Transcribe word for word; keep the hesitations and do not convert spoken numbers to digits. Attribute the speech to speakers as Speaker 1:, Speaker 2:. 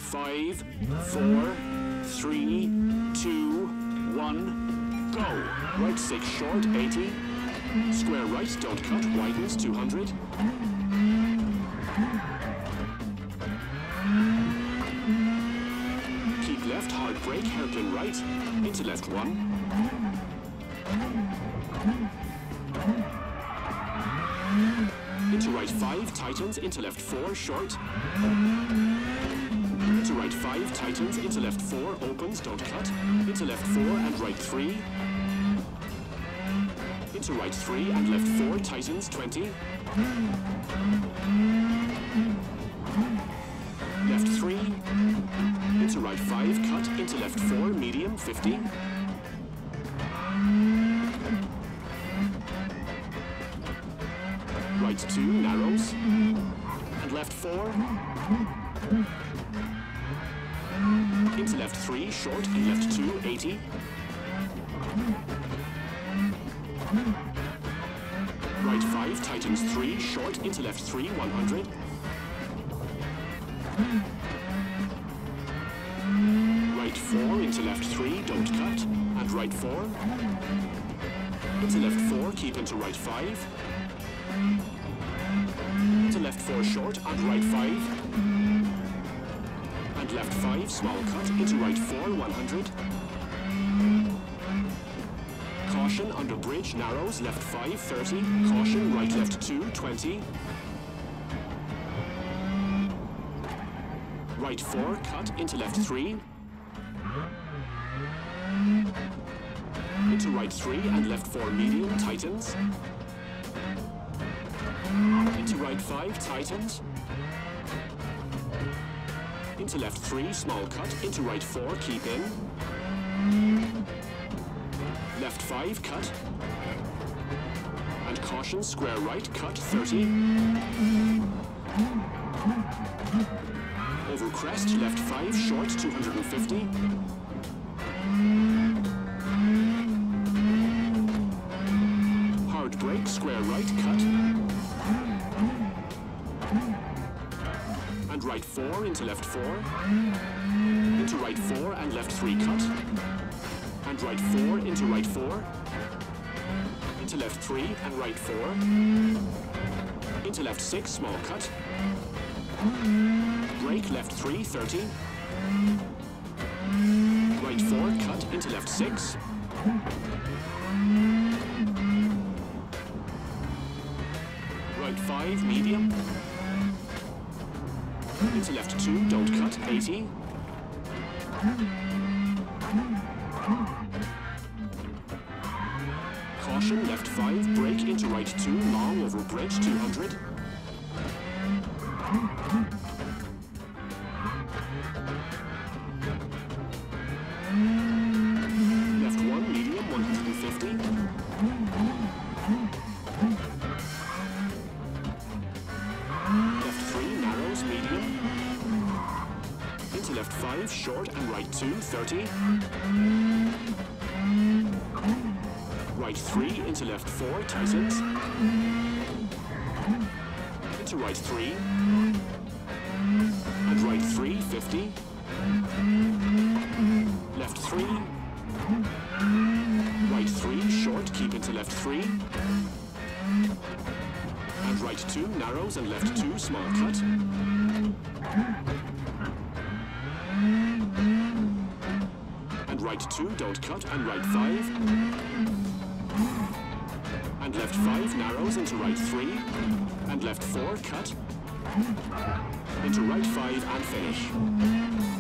Speaker 1: Five, four, three, two, one, go. Right six short, eighty. Square right, don't cut, widens, two hundred. Keep left, hard brake, hairpin right, into left one. Into right five, tightens, into left four, short. Into right five, tightens, into left four, opens, don't cut. Into left four and right three. Into right three and left four, tightens, twenty. Left three. Into right five, cut, into left four, medium, fifty. Right two, narrows. And left four. Into left three, short, and left two, eighty. Right five, tightens three, short, into left three, one hundred. Right four, into left three, don't cut, and right four. Into left four, keep into right five. Into left four, short, and right five. And left five, small cut, into right four, one hundred. Caution, under bridge, narrows, left five, thirty. Caution, right left two, twenty. Right four, cut, into left three. Into right three and left four, medium, tightens. Into right five, tightens. Into left three, small cut, into right four, keep in. Left five, cut. And caution, square right, cut, thirty. Over crest, left five, short, two hundred fifty. Hard brake, square right, cut. And right four, into left four. Into right four and left three, cut. And right four, into right four. Into left three and right four. Into left six, small cut. Brake, left three, thirty. Right four, cut, into left six. Right five, medium. Into left two, don't cut, eighty. Caution, left five, brake, into right two, long, over bridge, two hundred. Left one, medium, one hundred fifty. Left three, narrows, medium. Into left five, short, and right two, thirty. Right three, into left four, tightens. Into right three. And right three, fifty. Left three. Right three, short, keep into left three. And right two, narrows, and left two, small cut. And right two, don't cut, and right five. And left five, narrows, into right three. And left four, cut. Into right five, and finish.